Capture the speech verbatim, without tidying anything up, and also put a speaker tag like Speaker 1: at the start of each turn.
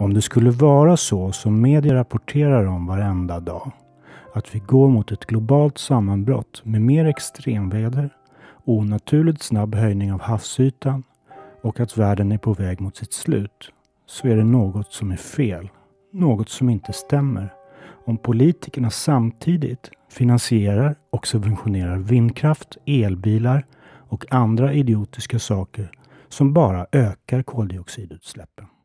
Speaker 1: Om det skulle vara så som media rapporterar om varenda dag, att vi går mot ett globalt sammanbrott med mer extremväder, onaturligt snabb höjning av havsytan och att världen är på väg mot sitt slut, så är det något som är fel, något som inte stämmer. Om politikerna samtidigt finansierar och subventionerar vindkraft, elbilar och andra idiotiska saker som bara ökar koldioxidutsläppen.